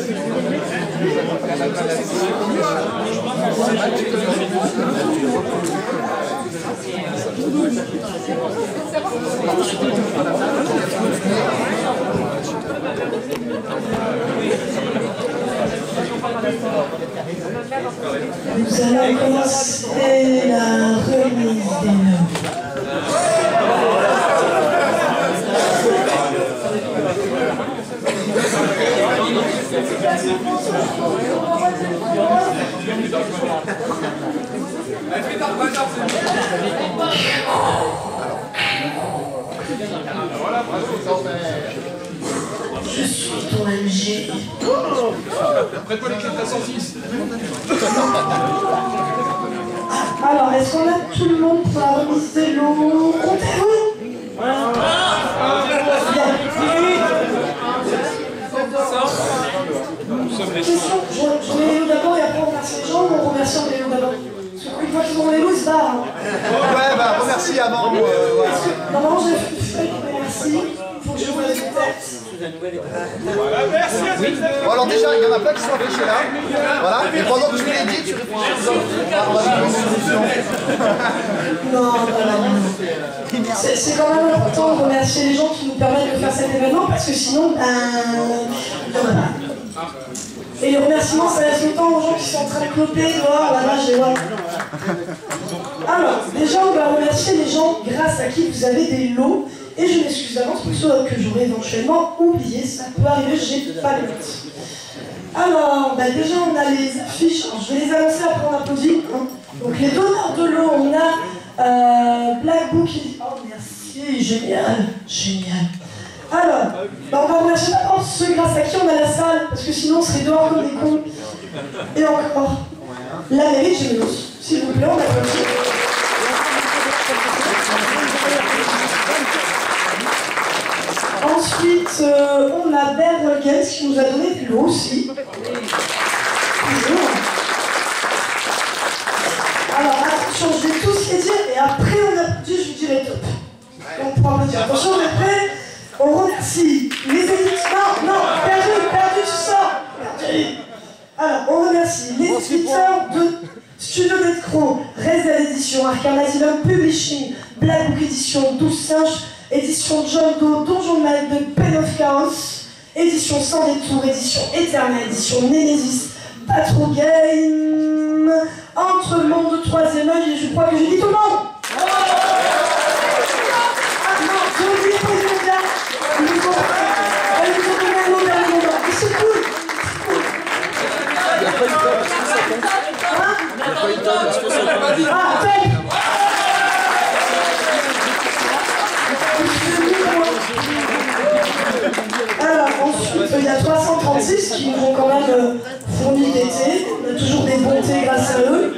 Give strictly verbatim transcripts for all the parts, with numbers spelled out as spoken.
Nous allons commencer la remise des noms. Je suis ton M G. Prête-moi les clés de la cent six. Alors, est-ce qu'on a tout le monde pour la remise des lots? Comptez-vous? Question, je, je mets les lots d'abord et après on remercie les gens ou on remercie en les lots d'abord? Parce qu'une fois qu'ils ont les lots, ils se barrent. Hein. Ouais, bah remercie avant. Euh, voilà. Parce que normalement j'ai fait merci, il faut que je vois les têtes. Voilà, merci. Bon, alors déjà, il y en a plein qui sont affichés là. Voilà, et pendant que tu les dis, tu réfléchis aux autres. Non, non, non. C'est quand même important de remercier les gens qui nous permettent de faire cet événement parce que sinon, ben, il y en a pas. Et les remerciements, ça laisse le temps aux gens qui sont en train de cloper dehors, là-bas, je les vois. Alors, déjà, on va remercier les gens grâce à qui vous avez des lots. Et je m'excuse d'avance pour ceux que j'aurais éventuellement oublié, ça peut arriver, j'ai pas les notes. Alors, bah déjà on a les affiches, alors, je vais les annoncer après on applaudit. Hein. Donc les donneurs de l'eau, on a euh, Black Book, oh merci, génial, génial. Alors, bah, on va remercier d'abord ceux grâce à qui on a la salle, parce que sinon on serait dehors comme des cons. Et encore, la mairie de Gémenos, s'il vous plaît, on applaudit. Ensuite, euh, on a Berwelgens qui nous a donné de l'eau aussi. Toujours. Alors attention, je vais tous les dire et après on applaudit, je vous dirai top. Donc pour applaudir. Attention, on est prêts? On remercie les éditeurs. Non, non, perdu, perdu, tu sors. Perdu. Alors, on remercie les éditeurs de Studio Netcro, Reza Édition, Arkham Asylum Publishing, Black Book Édition, douze Singes, Édition John Doe, Donjon Mal de Pen of Chaos, Édition Sans Détour, Édition Éternelle, Édition Nemesis, Patro Game, Entre le monde de troisième œil, et je crois que j'ai dit tout le monde. Ah non, j'ai oublié de poser le gars. Ils nous ont ils nous ont donné un nom dernier moment. Et c'est cool. Il n'y a pas eu de temps, parce que ça compte. Il n'y a pas eu de temps, parce que ça compte. Ah, top. Alors ensuite, il y a trois cent trente-six qui nous ont quand même euh, fourni d'été. On a toujours des bontés grâce à eux.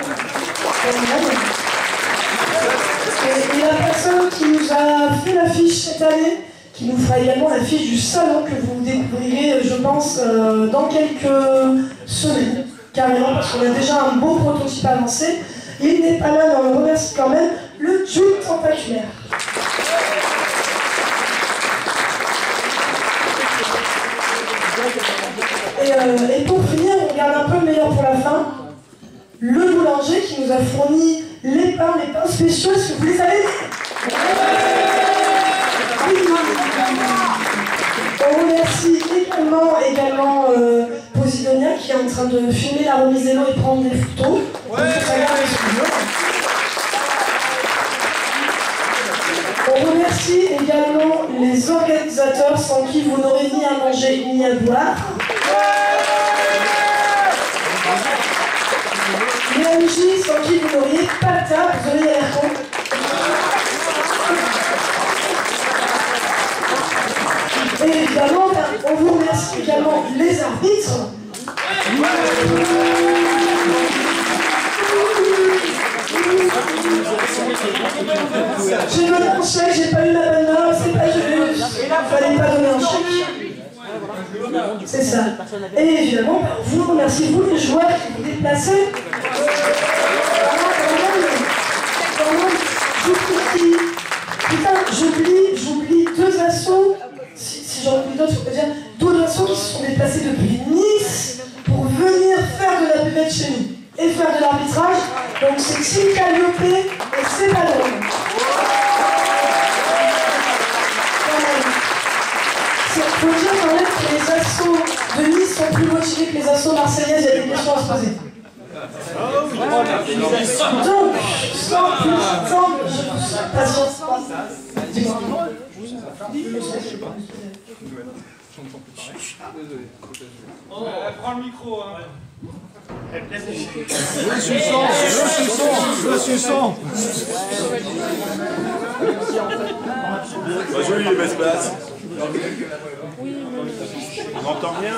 Et, et la personne qui nous a fait l'affiche cette année, qui nous fera également l'affiche du salon que vous découvrirez, je pense, euh, dans quelques semaines. Carrément, parce qu'on a déjà un beau prototype avancé. Il n'est pas là, mais on le remercie quand même, le Jules Tentaculaire. Et, euh, et pour finir, on garde un peu le meilleur pour la fin. Le boulanger qui nous a fourni les pains, les pains spéciaux. Est-ce que vous les avez? On remercie également, également euh, Posidonia qui est en train de filmer la remise des lots et prendre des photos. Ouais. On remercie également les organisateurs sans qui vous n'aurez ni à manger ni à boire. Les M J sans qui vous n'auriez pas de table, vous auriez l'air con. Et évidemment, on vous remercie également les arbitres. J'ai donné un chèque, j'ai pas eu la bonne note, c'est pas juste. Il fallait pas donner un chèque. C'est ça. Et évidemment, vous remerciez vous les joueurs qui vous déplacez. J'oublie, putain, j'oublie, j'oublie deux assos. Si, si j'en oublie d'autres, je peux dire deux assos qui se sont déplacés depuis mille faire de l'arbitrage. Donc c'est Team Calliope et c'est pas drôle. Il faut dire quand même que les assos de Nice sont plus motivés que les assos marseillaises, il y a des questions à se poser. Donc, sans plus attendre, je vous souhaite patience. Dis-moi. Prends le micro, hein. Le suçon, le suçon, le suçon. Pas joli les basses basses. On n'entend rien.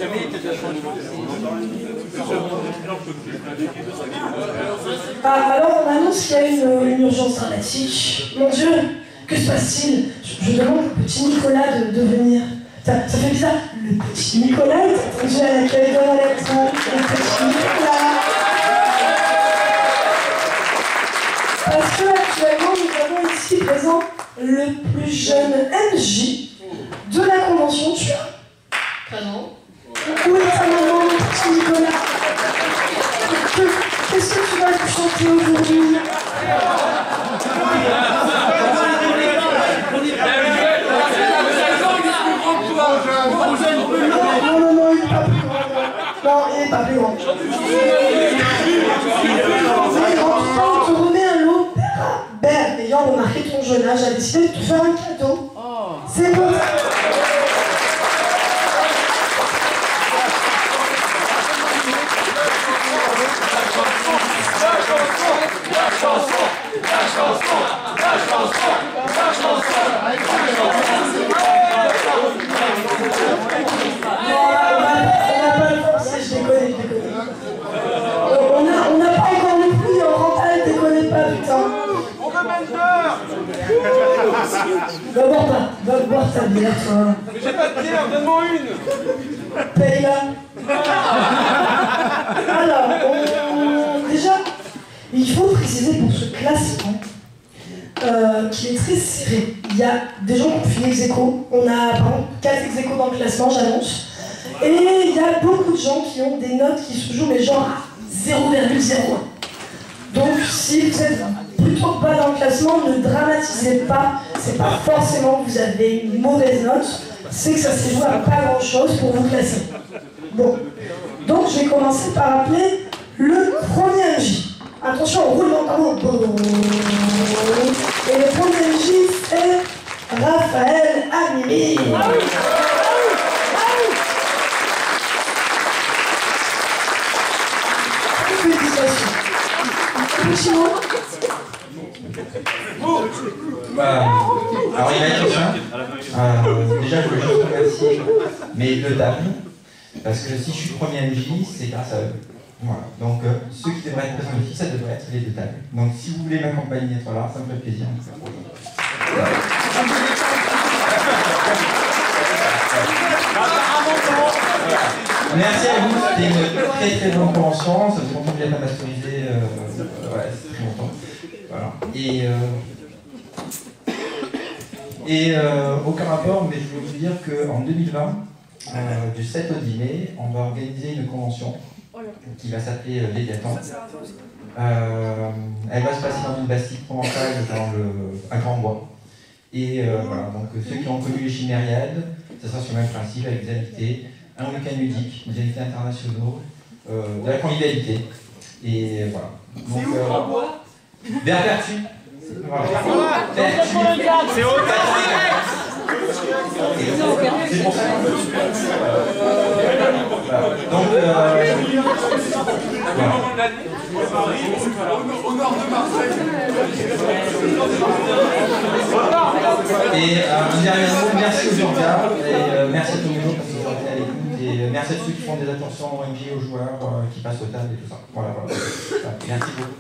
Ah, alors on annonce qu'il y a une, une urgence dramatique. Mon Dieu, que se passe-t-il? je, je demande au petit Nicolas de, de venir. Ça, ça fait bizarre. Le petit Nicolas est attendu à l'accueil de la lettre. Le petit Nicolas. Parce que actuellement, nous avons ici présent le plus jeune M J de la convention Tua. Pardon? Où est ta maman, mon petit Nicolas? Qu'est-ce que tu vas lui chanter aujourd'hui? Non, non, non, il n'est pas plus grand. Non, il n'est pas plus grand. En te remet un lot. Bert, ayant remarqué ton jeune âge, a décidé de te faire un cadeau. C'est bon. Va boire ta, va boire ta bière, toi. Mais j'ai pas de bière, donne-moi une. Paye-la. Alors, on... déjà, il faut préciser pour ce classement euh, qu'il est très serré. Il y a des gens qui ont fini ex-aequo. On a, par exemple, quatre ex-aequo dans le classement, j'annonce. Et il y a beaucoup de gens qui ont des notes qui se jouent, mais genre à zéro virgule zéro un. Donc, si vous êtes plutôt bas dans le classement, ne dramatisez pas. C'est pas forcément que vous avez une mauvaise note, c'est que ça s'est joué à pas grand chose pour vous classer. Bon, donc je vais commencer par appeler le premier M J. Attention au roulement de tambour. Et le premier M J, c'est Raphaël Amili. Félicitations. Petit mot. Bah, alors il y a une question. Euh, déjà, je voulais juste remercier mes deux dames, parce que si je suis premier M J, c'est grâce à eux. Voilà. Donc, euh, ceux qui devraient être présents ici, ça devrait être les deux dames. Donc, si vous voulez m'accompagner être là, ça me fait plaisir. Merci à vous, c'était une très très bonne convention. Ça faisait longtemps que je n'ai pas masterisé. Euh, ouais, c'est très longtemps. Voilà. Et, euh, et euh, aucun rapport, mais je voulais vous dire qu'en deux mille vingt, euh, du sept au dix mai, on va organiser une convention qui va s'appeler euh, Léviathan. Euh, elle va se passer dans une bastide provençale dans le, à Grand-Bois. Et euh, voilà, donc ceux qui ont connu les Chimériades, ça sera sur le même principe avec des invités, un week-end ludique, des invités internationaux, euh, de la convivialité. Et voilà. Donc, euh, vers Vertu. Voilà. Vertu. C'est au C'est pour ça. Voilà. Donc, euh, voilà. Au nord de Marseille. Et euh, un dernier mot, merci aux orgas, et euh, merci à tous les autres parce qu'ils ont été à l'écoute, et euh, merci à ceux qui font des attentions au M J, aux joueurs, euh, qui passent au table et tout ça. Voilà, voilà. Voilà. Merci beaucoup.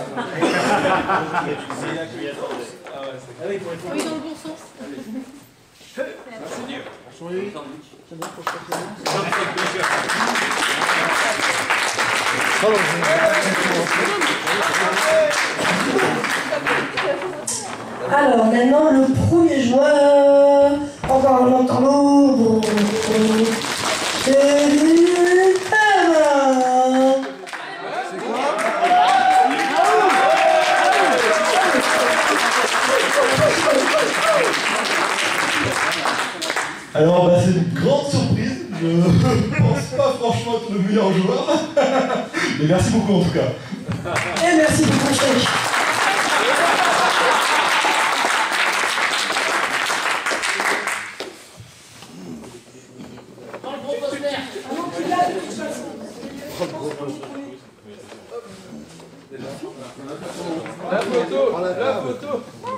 Oui, dans le bon sens. Alors maintenant le premier joueur, encore on entend l'eau. C'est Alors, bah, c'est une grande surprise. Je pense pas franchement être le meilleur joueur. Mais merci beaucoup en tout cas. Et merci beaucoup, chérie. La photo, la photo.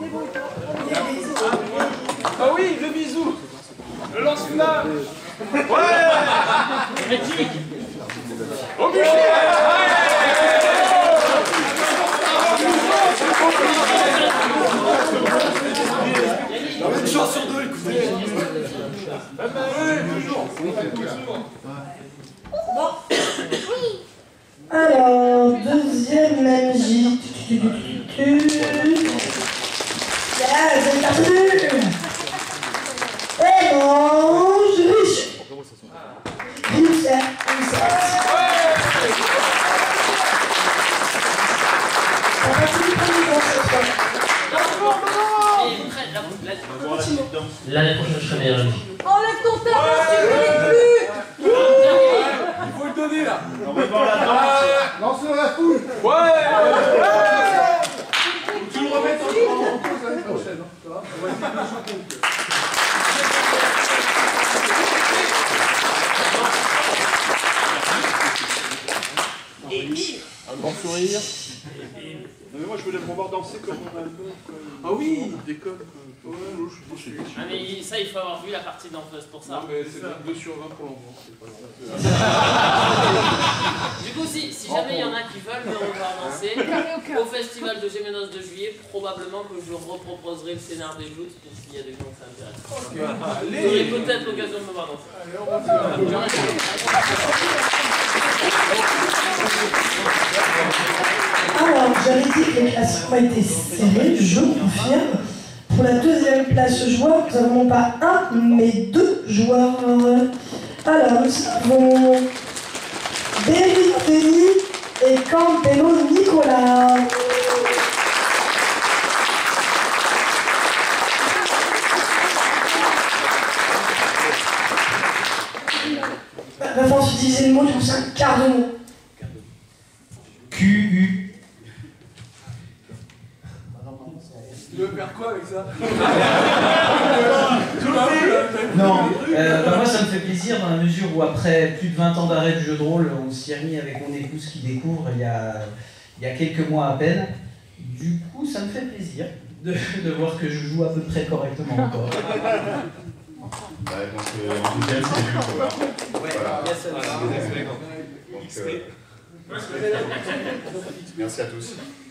Ah oui, le bisou. Le lance-flamme. Ouais. Au bûcher. Une chance sur deux, écoutez. Alors, deuxième M J. Yeah, c'est perdu. Et mange riche. Riche, riche. On va finir par les gants cette fois. L'année prochaine, je serai meilleur. Enlève ton talent, tu ne connais plus. Il faut le donner là. On va voir la danse. Lance la foule. Ouais. Tu le remets en cause l'année prochaine. Ça va? On va essayer de le jouer contre. Un grand sourire. Non, mais moi je voulais me voir danser comme un album. Ah oui. Déconne. Ouais, je suis. Ah mais ça, il faut avoir vu la partie d'Enfeuse pour ça. Non mais c'est deux sur vingt pour l'envoi. Du coup, si, si jamais il y en a qui veulent me revoir danser, au festival de Gémenos de juillet, probablement que je reproposerai le scénar des joutes pour s'il y a des gens que ça intéresse. Vous aurez peut-être l'occasion de me voir danser. Allez, on va faire. Alors, j'avais dit que le classement était serré, je confirme. Pour la deuxième place joueur, nous avons non pas un, mais deux joueurs. Alors, nous avons Berry et Campello Nicolas. Va falloir utiliser le mot, je pense un quart de mot. Q U. Tu veux faire quoi avec ça? Non, euh, bah moi ça me fait plaisir dans la mesure où après plus de vingt ans d'arrêt de jeu de rôle, on s'y est remis avec mon épouse qui découvre il y a, il y a quelques mois à peine. Du coup, ça me fait plaisir de, de voir que je joue à peu près correctement encore. Ouais, donc euh, en deuxième c'est lui quoi. Voilà. Donc, euh, merci à tous.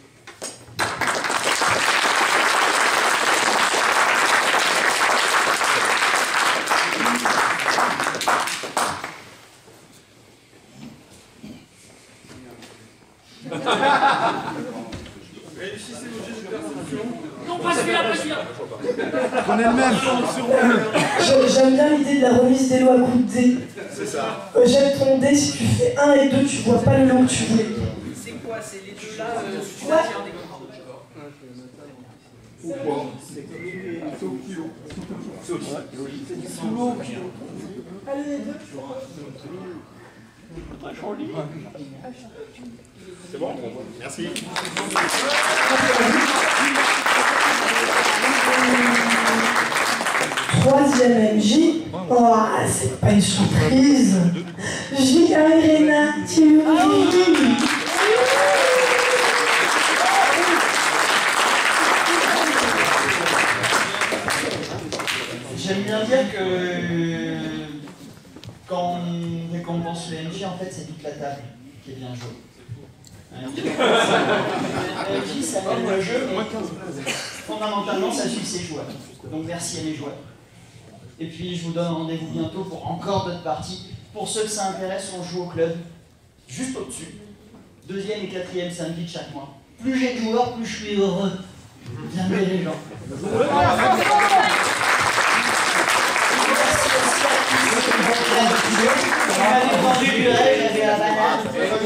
Réussissez vos gestes de perception. Non, pas celui-là, pas celui-là. Prenez le même. J'aime bien l'idée de la remise des lots à coups de dé. C'est ça. Euh, J'aime ton dé, si tu fais un et deux, tu vois pas le lot que tu voulais. C'est quoi? C'est les deux là Ouais. Allez, les deux. C'est bon? Merci. Troisième M J. Oh, c'est pas une surprise. J. Irena, tu J'aime bien dire que quand on récompense le M J, en fait, c'est toute la table qui est bien jouée. Le M J, ça mène le jeu, mais fondamentalement, ça suit ses joueurs. Donc merci à mes joueurs. Et puis je vous donne rendez-vous bientôt pour encore d'autres parties. Pour ceux que ça intéresse, on joue au club, juste au-dessus. Deuxième et quatrième samedi de chaque mois. Plus j'ai de joueurs, plus je suis heureux. Bienvenue les gens. On avait vendu du rêve, j'avais la banane.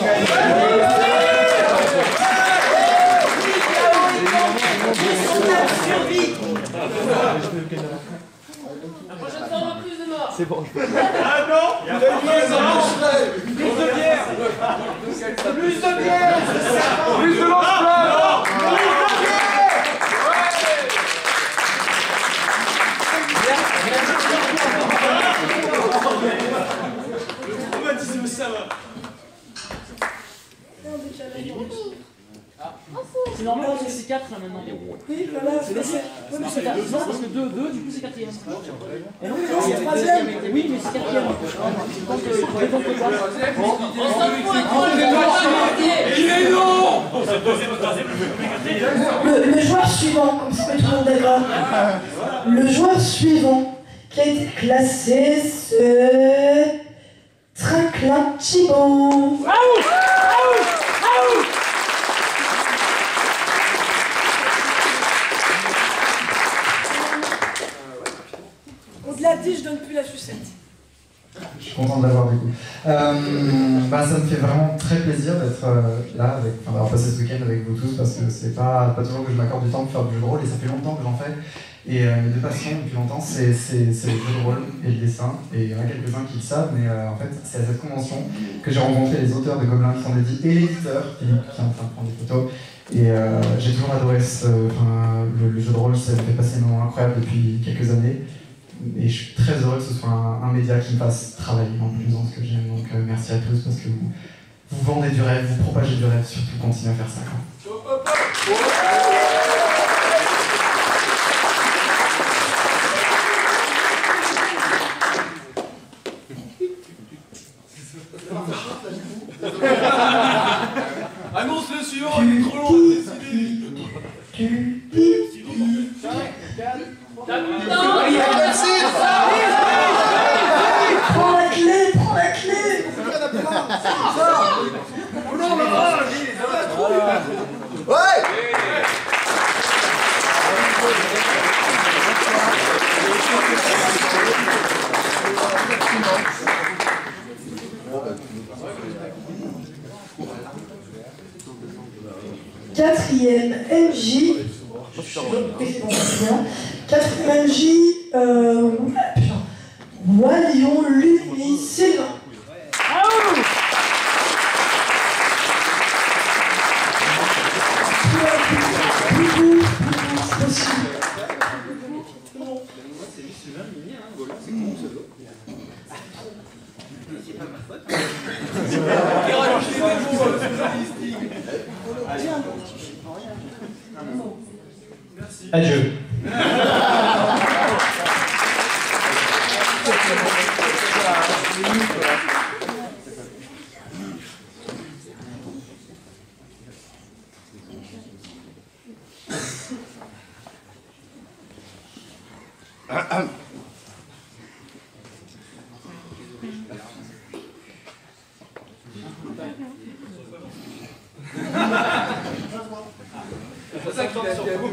La prochaine fois, on va plus de morts. C'est bon. Ah non. Plus de bière. Plus de bière. Plus de lance-flamme. Plus de bière. Traumatisme, ça va. C'est normal parce que c'est quatre là maintenant. Oui, voilà, c'est C'est oui, c'est quatre. Non, parce que deux, deux, du coup c'est quatrième. Et non, c'est c'est troisième. Oui, mais c'est quatrième. Donc, euh, tu comptes quoi? On s'en fout, un troll, le Il est non. Le, le joueur suivant, comme ça tout le monde d'accord. Le joueur suivant qui a été classé, c'est Traclin Thibaut. Au-delà de dix, je donne plus la sucette. Je suis content de l'avoir du coup. Euh, bah, ça me fait vraiment très plaisir d'être euh, là, avec, enfin, d'avoir passé ce week-end avec vous tous, parce que c'est pas, pas toujours que je m'accorde du temps pour faire du jeu de rôle, et ça fait longtemps que j'en fais. Et euh, mes deux passions depuis longtemps, c'est, c'est, c'est le jeu de rôle et le dessin. Et il y en a quelques-uns qui le savent, mais euh, en fait, c'est à cette convention que j'ai rencontré les auteurs de Gobelins qui sont dédiés et l'éditeur, Philippe, qui est en train de prendre des photos. Et euh, j'ai toujours adoré ce, enfin, le, le jeu de rôle, ça me fait passer un moment incroyable depuis quelques années. Et je suis très heureux que ce soit un, un média qui me fasse travailler en plus dans ce que j'aime. Donc euh, merci à tous parce que vous, vous vendez du rêve, vous propagez du rêve, surtout continuez à faire ça. Quoi. Annonce le suivant, il est trop long. Prends la clé, prends la clé. Ouais. Quatrième M J. Quatrième M J. Euh. Walion Lumi Sylvain. Adieu. C'est ça qui a sur vous.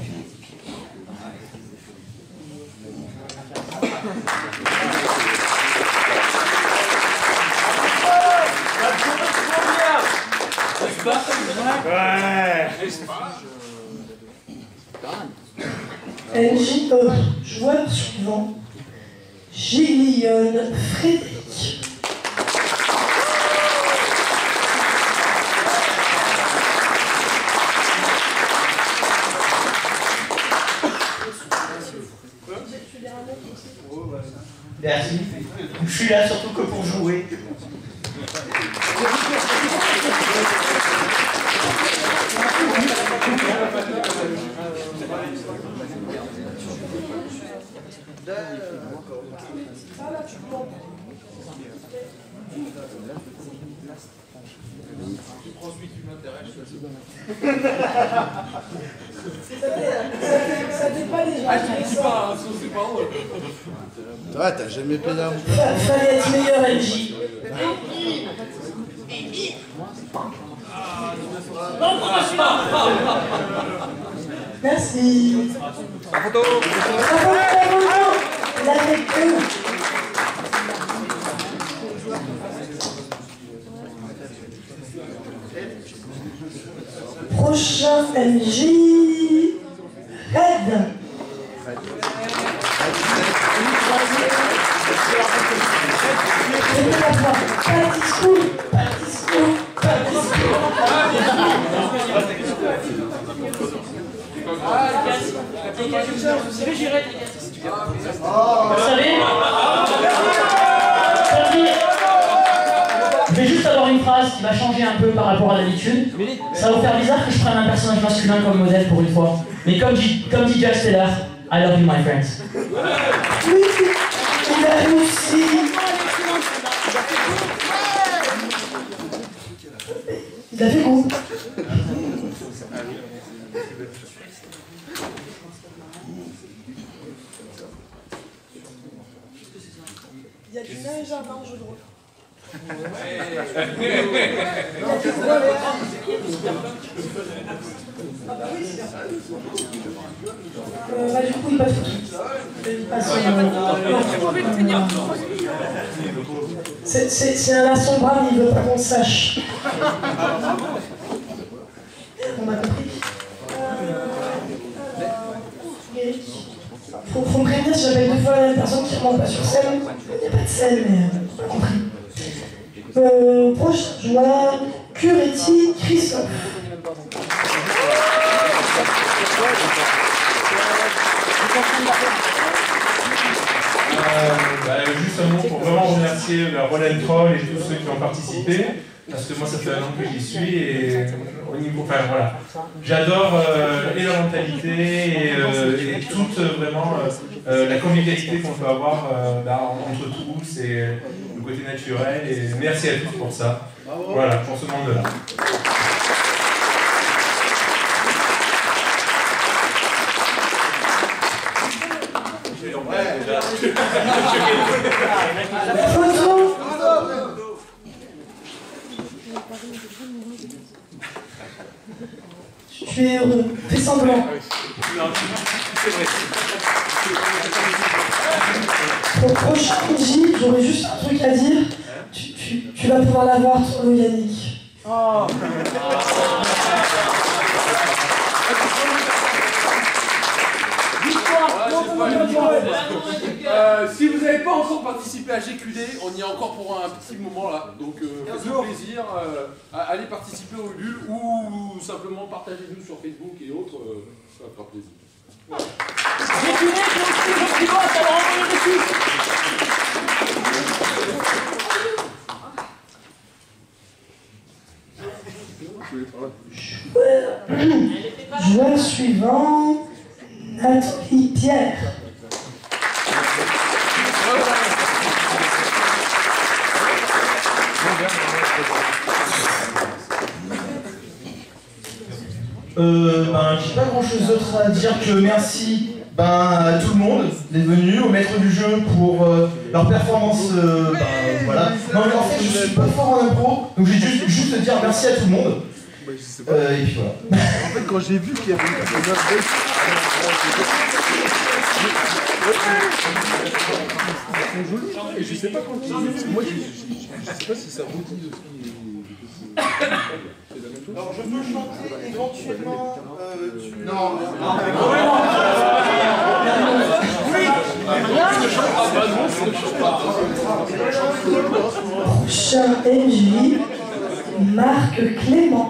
M J E, joueur suivant, Gillion Frédéric. Merci. Je suis là surtout que pour jouer. Ça fait pas les Ah, tu dis pas, hein, c'est pas drôle. Ouais, t'as jamais payé un jeu. Fallait être meilleur, M J. Merci. La photo. La photo. Prochain M J. Red. Pas de discours, pas de discours, pas de discours. Vous savez, j'irai les gars. Vous savez, je vais juste avoir une phrase qui va changer un peu par rapport à d'habitude. Ça va vous faire bizarre que je prenne un personnage masculin comme modèle pour une fois. Mais comme dit, comme dit Jack Steller, I love you my friends. Oui, il a réussi. Il a fait goût. Il y a du neige à un jeu de rôle. Ah bah oui, c'est bien. Euh, bah du coup, il passe il passe C'est c'est un laçon brave, il veut pas qu'on sache. On a compris. Eric. Faut, faut me prévenir si j'appelle deux fois la même personne qui ne remonte pas sur scène. Il n'y a pas de scène, mais euh, j'ai pas compris. Euh, prochain joueur, Curetti Christophe. Euh, bah, juste un mot pour vraiment remercier le Roll and Troll et tous ceux qui ont participé, parce que moi ça fait un an que j'y suis et au niveau, enfin voilà, j'adore euh, et la mentalité et, euh, et toute euh, vraiment euh, euh, la convivialité qu'on peut avoir euh, bah, entre tous et le côté naturel, et merci à tous pour ça, voilà, pour ce monde-là. Tu es heureux, fais semblant. Pour le prochain J, j'aurais juste un truc à dire. Tu, tu, tu vas pouvoir l'avoir, ton Yannick. Oh. Euh, si vous n'avez pas encore participé à G Q D, on y est encore pour un petit moment là, donc euh, faites-nous plaisir, euh, allez participer au Ulule ou simplement partagez-nous sur Facebook et autres, euh, ça fera plaisir. G Q D, c'est aussi ça va envoyer dessus. Joueur suivant, Nathalie Pierre. Euh, ben, j'ai pas grand chose d'autre à dire que merci ben, à tout le monde d'être venu, aux maîtres du jeu pour euh, leur performance. Euh, ben, voilà. Non, mais en fait, je suis pas fort en impro, donc j'ai juste, juste dire merci à tout le monde. Euh, et puis voilà. En fait, quand j'ai vu qu'il y avait une personnage et je sais pas quand ils... Moi, je, je, je sais pas si ça redit aussi. Alors, je peux chanter éventuellement. Euh, tu... Non, non, Prochain M J, Marc Clément.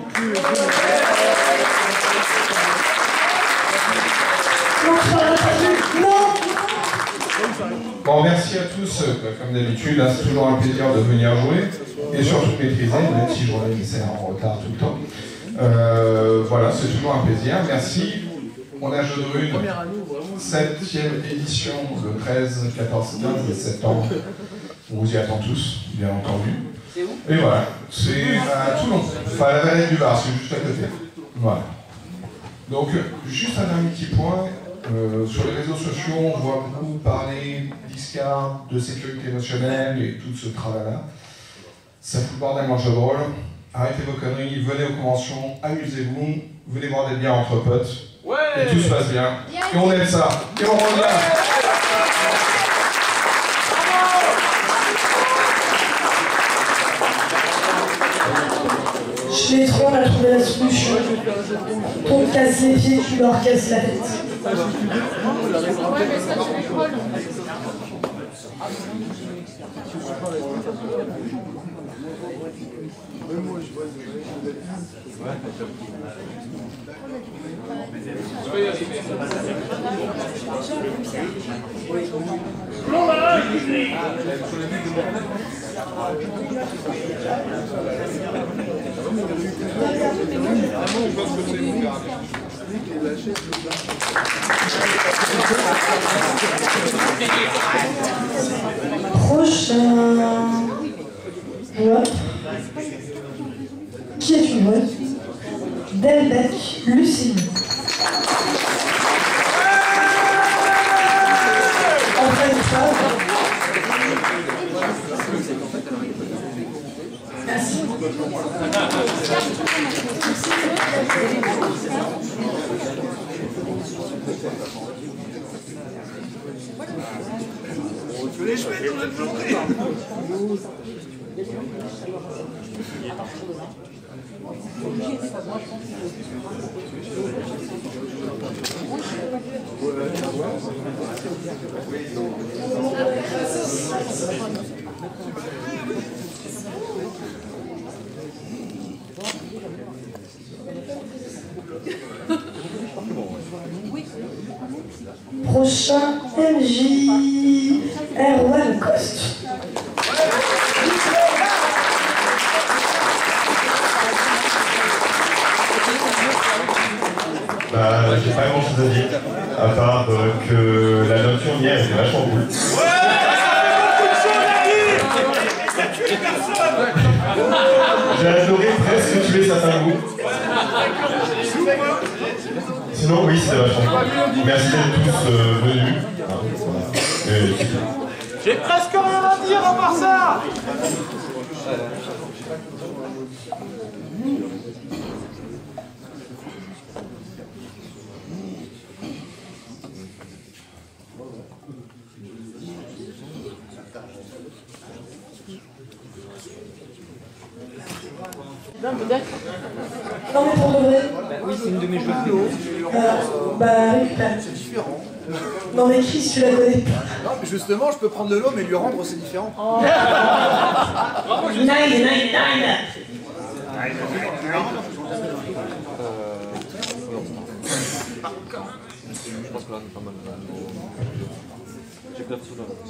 Bon, merci à tous, comme d'habitude, là c'est toujours un plaisir de venir jouer et surtout maîtriser, même si je reviens en retard tout le temps. Euh, voilà, c'est toujours un plaisir, merci. On a Jeu de Rune, septième édition, le treize, quatorze, quinze et septembre. On vous y attend tous, bien entendu. Et voilà, c'est à Toulon, enfin à la Vallée du Var, c'est juste à côté. Voilà. Donc, juste un dernier petit point. Euh, sur les réseaux sociaux, on voit beaucoup parler d'Iscard, de sécurité émotionnelle et tout ce tralala. Ça fout le bordel dans le jeu de rôle. Arrêtez vos conneries, venez aux conventions, amusez-vous, venez voir des biens entre potes. Ouais. Et tout se passe bien. Et on aime ça. Et on revient. Je l'ai trop, on a trouvé la solution. On te casse les pieds, tu leur casses la tête. Prochain joueur, qui est une joueuse Delbec Lucille. Enfin une fois. Merci. Tu veux les chouettes, on a planté. Prochain M J Erwan Coste. Bah, j'ai pas grand chose à dire, à part euh, que la nocturne hier était vachement cool. Ouais, j'ai adoré presque tuer certains goûts. Sinon, oui, c'était vachement cool. Merci d'être tous euh, venus. Euh, J'ai presque rien à dire à part ça. Non, peut-être. Non, mais pour de vrai. Bah, oui, c'est une de mes jeux de haut. Euh, bah, récupère. C'est différent. Non, mais Chris, tu la connais pas. Non, mais justement, je peux prendre de l'eau, mais lui rendre, c'est différent. Oh. Nine, nine, nine. Je pense que là, on est pas mal. J'ai perdu sur la aussi.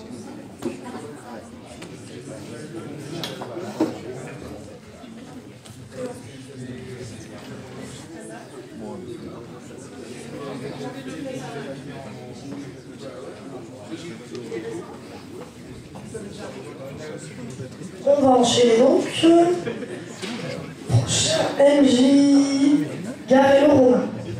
On va enchaîner donc. Prochain M J Garello Romain.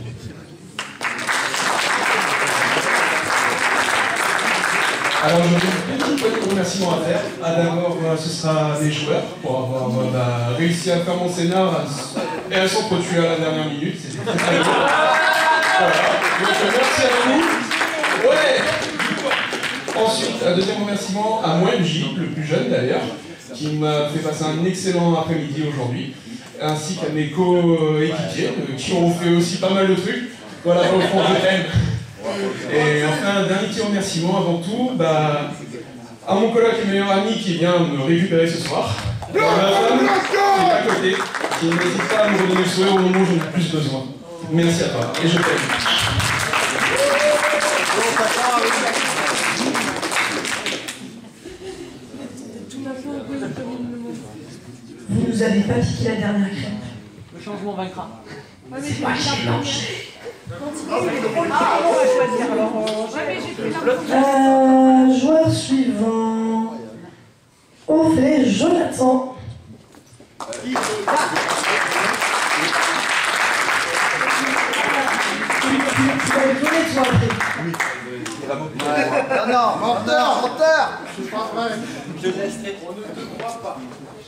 Alors j'ai une petite poignée de remerciements à faire. Ah, d'abord, euh, ce sera des joueurs pour avoir euh, bah, réussi à faire mon scénar et à s'entretuer à la dernière minute. C'était très très bien. Voilà. Donc merci à vous. Ouais. Ensuite, un deuxième remerciement à moi, M J, le plus jeune d'ailleurs, qui m'a fait passer un excellent après-midi aujourd'hui, ainsi qu'à mes co-équipiers, euh, qui ont fait aussi pas mal de trucs. Voilà, au fond, je t'aime. Et enfin, un dernier petit remerciement avant tout, bah, à mon collègue et meilleur ami qui vient me récupérer ce soir, et à ma femme qui est à côté, qui n'hésite pas à me redonner le sourire au moment où j'en ai plus besoin. Merci à toi, et je t'aime. Vous nous avez pas piqué la dernière crêpe. Le changement vaincra. C'est moi qui l'ai mangé. Ah, on va choisir alors. Jamais j'ai pris la Euh, joueur suivant. Ophé Jonathan. Tu vas le donner toi après. Non, non, menteur, menteur. C'est pas vrai. Je laisserai. On ne te croit pas.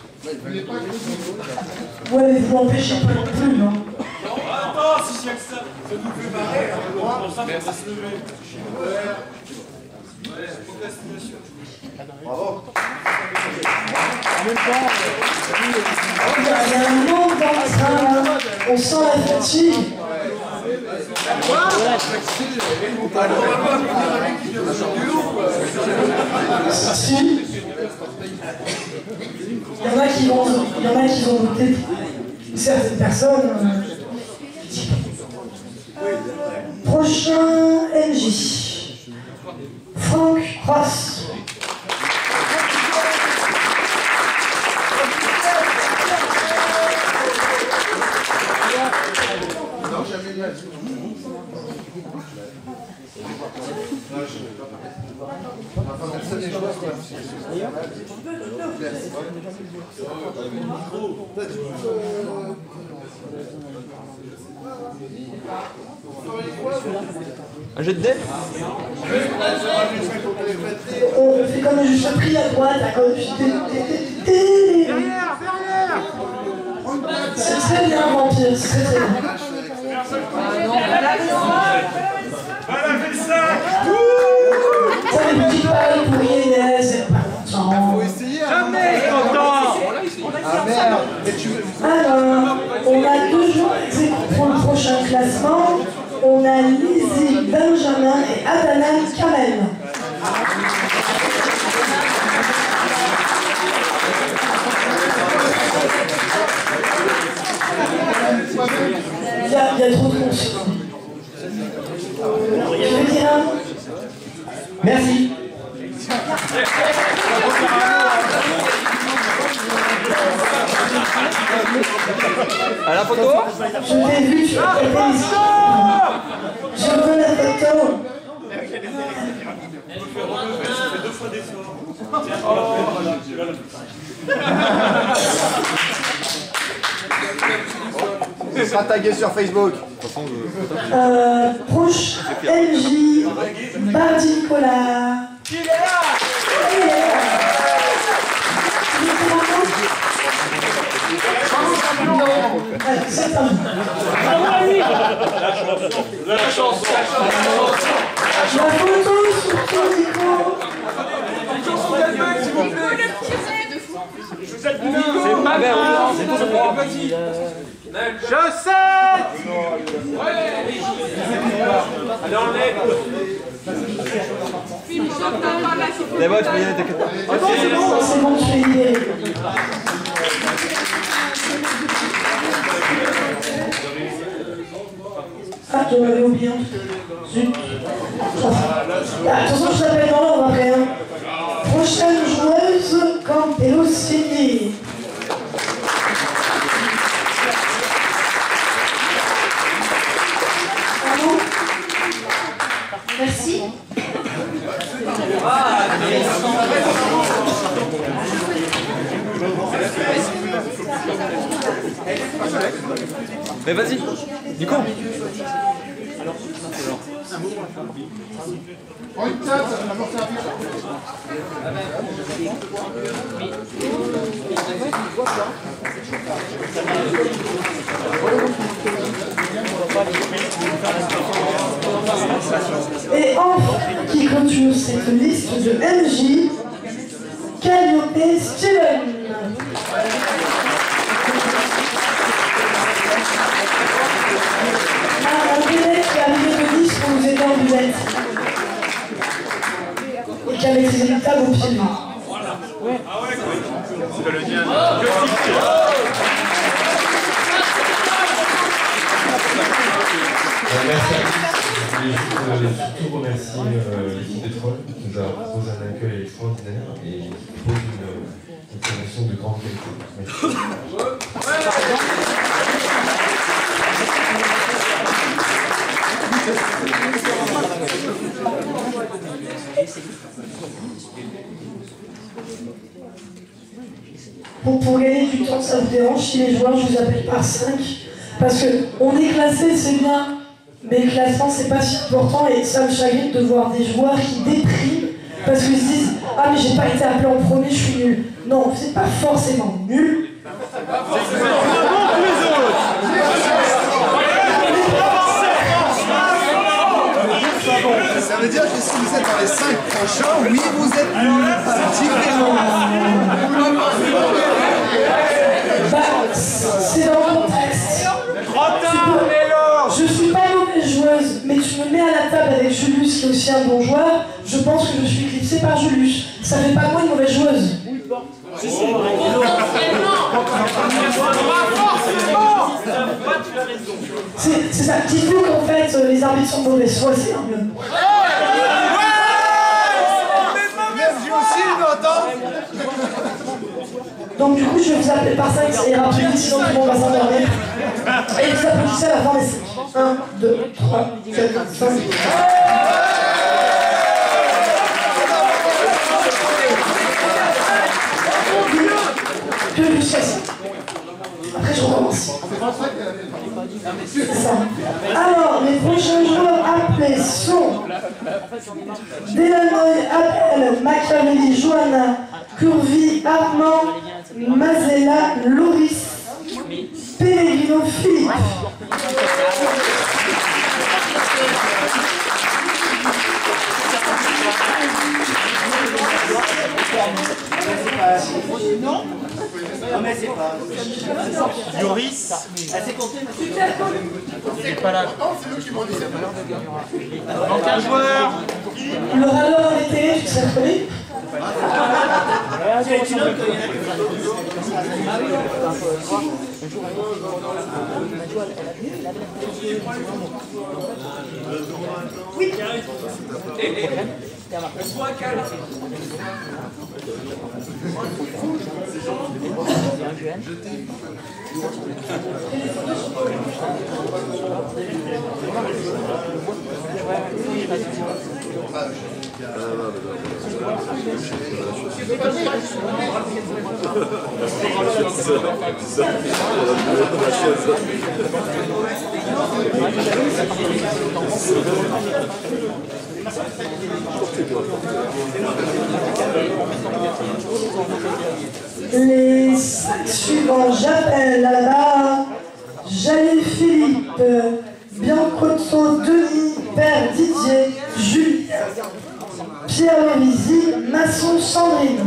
Ouais, mais vous m'empêchez pas non plus, non? Attends, si c'est que ça, ça nous fait marrer. Pour ça, on va se lever. Ouais, procrastination. Bravo. En même temps, il y a un manque dans le train, là. On sent la fatigue. Si. Il y en a qui vont, il y en a qui vont voter certaines personnes. Prochain M J. Franck Ross. Non, jamais eu. Un jet de dés? On fait comme juste pris à droite, à gauche. C'est très bien, vampire, c'est très très bien. Ça me dit pareil pour Inès, c'est pas content. Faut essayer. Jamais content. Ah merde. Mais tu veux. Alors, on a deux jours pour le prochain classement. On a Lizzie Benjamin et Adnan Kamel. Il y a, il y a trop de monde. Je veux dire. Merci. À la photo? Je l'ai vu, je l'ai ici. Je veux la photo. C'est pas tagué sur Facebook. Euh, proche M J, Bardi Nicolas. Il est là. Il est là. C'est un... La chanson. La photo sur ton micro. S'il vous plaît. C'est pas bien. Chaussettes. Ouais. Allez, enlève. D'abord, tu peux y aller, t'inquiète pas. Attends, c'est bon, c'est bon, je vais y aller. Ah, je m'avais oublié un truc. Zut. Ah, attention, je t'appelle dans l'ordre après. Hein. Prochaine joueuse, Campello Cindy. Pardon? Merci. Mais vas-y, du coup. Oh, une table, ça va m'en servir. Et enfin, qui clôture cette liste de M J, Calliope Steven. Ah, un bébé qui a arrivé de dix pour vous aider en buvette. Et qui avait ses étables au pied de lui. C'est le lien. Merci à tous. Je voulais juste, euh, surtout remercier euh, l'équipe des Trolls qui nous a proposé un accueil extraordinaire et qui propose une, une formation de grande qualité. Merci. Pour, pour gagner du temps, ça vous dérange si les joueurs, je vous appelle par cinq. Parce qu'on est classé, c'est bien. Mais le classement, c'est pas si important et ça me chagrine de voir des joueurs qui dépriment parce qu'ils se disent « Ah, mais j'ai pas été appelé en premier, je suis nul. » Non, c'est pas forcément nul. Ça veut dire que si vous êtes dans les cinq prochains, oui, vous êtes nuls. C'est différent. Bah, c'est dans le contexte. Je suis pas mauvaise joueuse, mais tu me mets à la table avec Julius, qui est aussi un bon joueur, je pense que je suis éclipsée par Julius. Ça fait pas de moi une mauvaise joueuse. C'est ça, dites-vous qu'en fait, les arbitres sont de mauvaise foi, c'est un peu. Merci aussi, m'entends. Donc du coup, je vais vous appeler par cinq, ça ira plus vite, sinon tout le monde va s'endormir. Et vous applaudissez à la fin des cinq. un, deux, trois, quatre, cinq. Que jusqu'à ça. Après, je recommence. C'est ça. Alors, les prochains joueurs appelés sont Delanoy, Abel, Machiavelli, Johanna, Curvi, Armand, Mazella, Loris, Pellegrino, Philippe. Non Non mais c'est pas... Yoris. Elle s'est comptée, il n'est pas là. Manque un joueur. Le râleur en été, tu sais reconnu? Tu notes qu'il y en a oui. Les cinq suivants, j'appelle à la barre Jalil Philippe, Biancotto Denis, Père Didier, Julien, Pierre Lévisi, Masson Sandrine.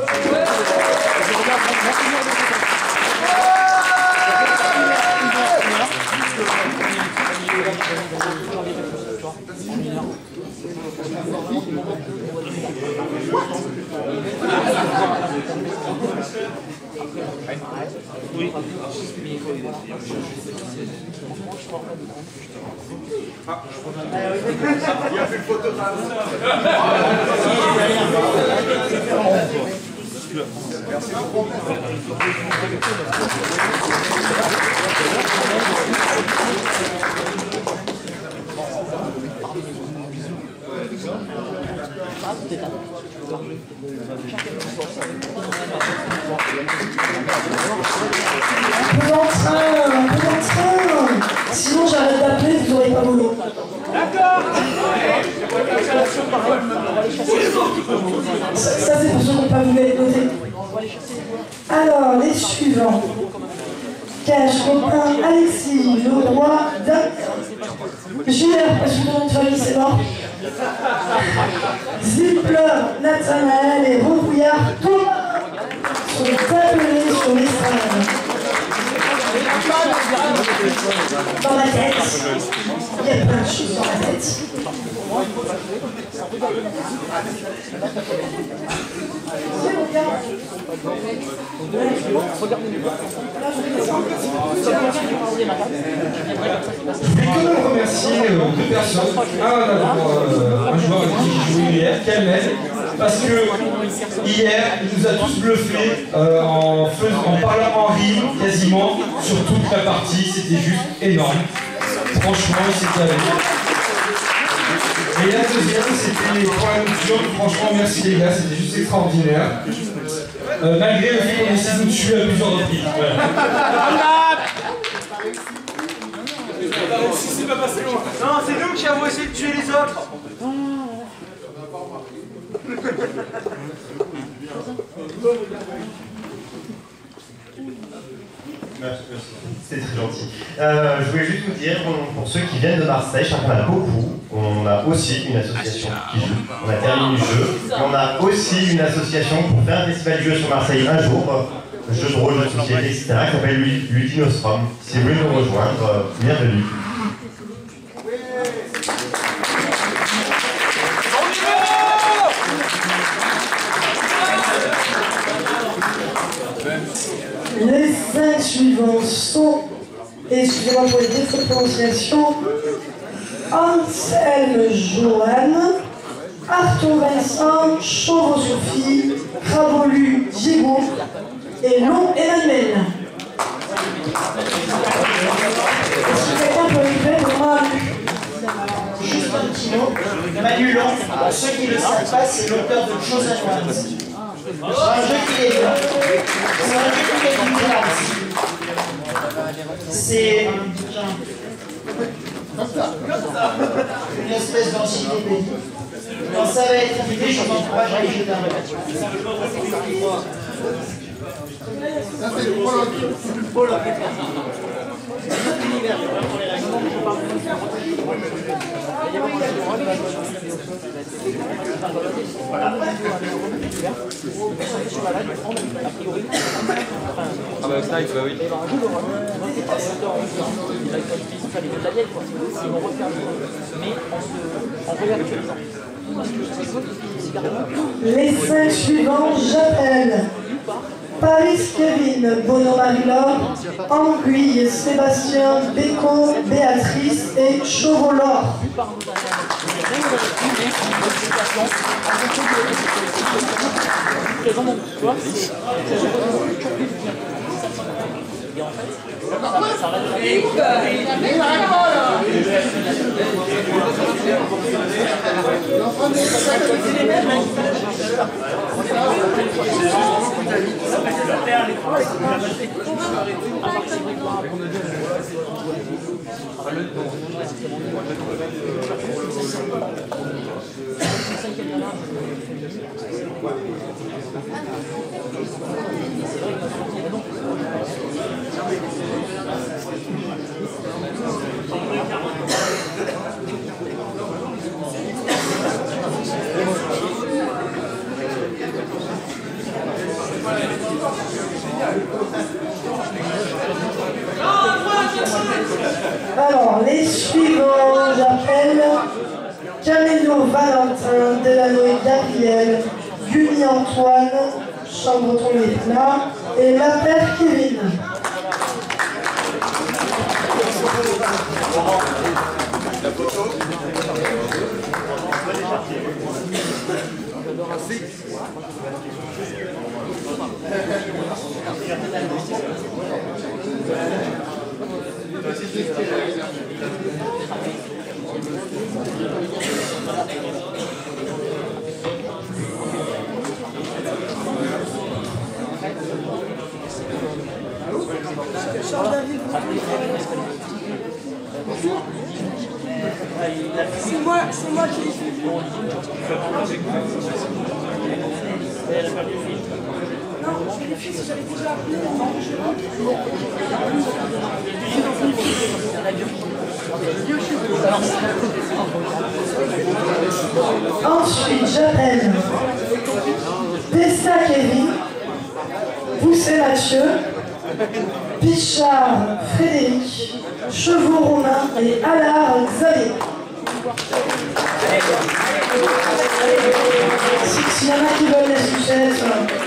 Oui. Ah, il a fait le photographe. Merci beaucoup. Un peu d'entrain, un peu d'entrain. Sinon j'arrête d'appeler, vous n'aurez pas boulot. D'accord. Ça, ça c'est pour ceux qui n'ont pas voulu être notés. Alors, les suivants. Cache, Robin, Alexis, Leroy, Damien. Gilles, parce que ton nom de famille c'est mort. Zippler, Nathanaël et Rebouillard, Thomas sont appelés sur l'estrade. Dans ma tête, il y a plein de choses dans ma tête. Je vais quand même remercier euh, deux personnes. Un, d'abord, euh, un joueur avec qui j'ai joué hier, Kamel, parce que hier, il nous a tous bluffés euh, en, faisant, en parlant en rime quasiment sur toute la partie. C'était juste énorme. Franchement, il s'était avec. Et la deuxième, c'était les points nocturnes. Franchement, merci les gars, c'était juste extraordinaire. Euh, malgré le fait qu'on essaie de nous tuer à plusieurs reprises. Voilà. Si c'est pas passé loin. Non, c'est nous qui avons essayé de tuer les autres. Merci, merci. C'était très gentil. Euh, je voulais juste vous dire, on- pour ceux qui viennent de Marseille, je crois qu'on a beaucoup, on a aussi une association qui joue. On a terminé le jeu. Et on a aussi une association pour faire un festival du jeu sur Marseille un jour, jeu de rôle, jeu de société, et cetera, qui s'appelle Ludi- Ludinostrum. Si vous voulez nous rejoindre, euh, bienvenue. Les cinq suivants sont, excusez-moi pour les défauts de prononciation, Anselme Joanne, Arthur Vincent, Chauveau Sophie, Crabolu Diego et Long Emmanuel. Est-ce que quelqu'un peut écrire pour moi? Juste un petit mot. Manu Long, pour ceux qui ne le savent pas, c'est l'auteur de Chosen Ones. C'est un jeu qui est bien. C'est un jeu qui est bien. C'est une espèce d'encyclopédie. Quand ça va être édité, je m'encourage à y jeter un regard. Ça, c'est le prologue. Ah bah Snipe, bah oui. Les cinq suivants, j'appelle Paris Kevin, Bono Marie-Laure, Anguille, Sébastien, Béco, Béatrice et Chauveau-Laure. Alors, les suivants, j'appelle Camélo Valentin, Delano et Gabriel, Guni Antoine, Chambreton les Plats et la Père Kevin. La photo. C'est moi, c'est moi qui l'ai fait. Non, je vérifie si j'avais déjà appelé. Ensuite, j'appelle Tessa Kevin, Poussé Mathieu, Pichard Frédéric, Chevaux Romain et Allard Xavier. S'il y en a qui veulent la sucette.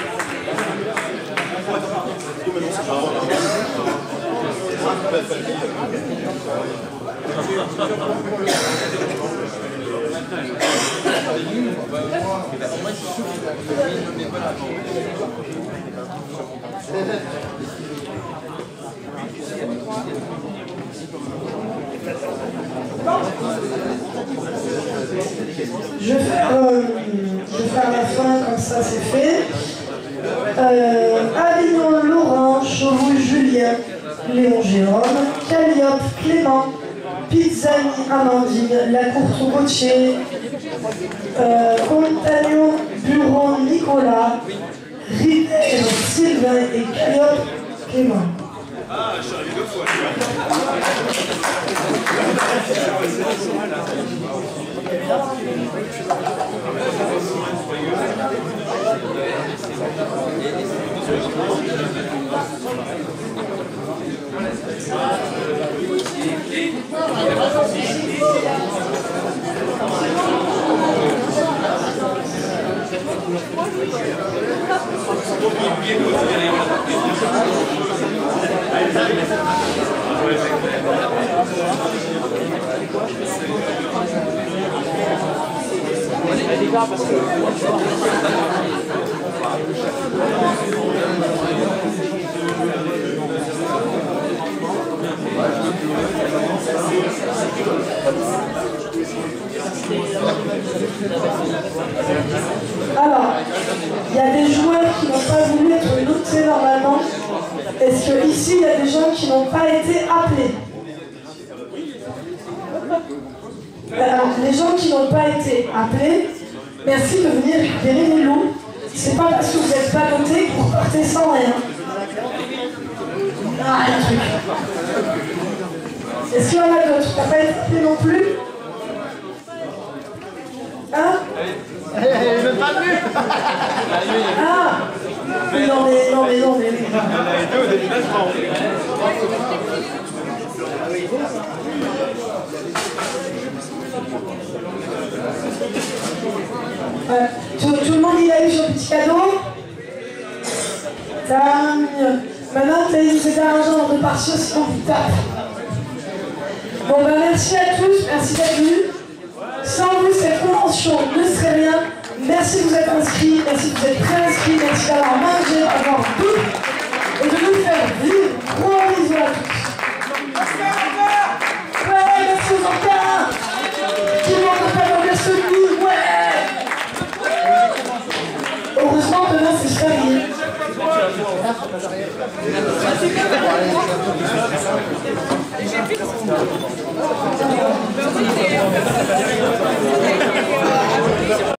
Je vais faire, euh, je vais faire la fin, comme ça c'est fait. Euh, Avignon Laurent, Chauveau Julien, Léon Jérôme, Calliope Clément, Zani, Amandine, Lacourte Gauthier, euh, Contagnon, Buron, Nicolas, Ritter, Sylvain et Calliope, Clément. Ah, je suis arrivé deux fois. Alors, il y a des joueurs qui n'ont pas voulu être notés normalement. Est-ce que ici il y a des gens qui n'ont pas été appelés? Alors, les gens qui n'ont pas été appelés, merci de venir récupérer les lots. C'est pas parce que vous n'êtes pas notés que vous partez sans rien. Ah, un truc. Est-ce qu'il y en a d'autres? T'as pas été appelé non plus? Hein? Elle est même pas venue. Ah! Mais non, mais non, mais non, mais. Elle a été au déplacement. Euh, tout, tout le monde il a eu son petit cadeau. Tant mieux. Maintenant, vous allez nous aider à arranger de partir sinon vous tape. Bon ben merci à tous, merci d'être venus. Sans vous, cette convention ne serait rien. Merci de vous être inscrits, merci de vous être préinscrits, merci d'avoir mangé, d'avoir bu et de nous faire vivre. Gros bisous à tous. Ouais, merci aux encarts. Qui manque pas dans le celui, ouais. Heureusement, demain c'est férié.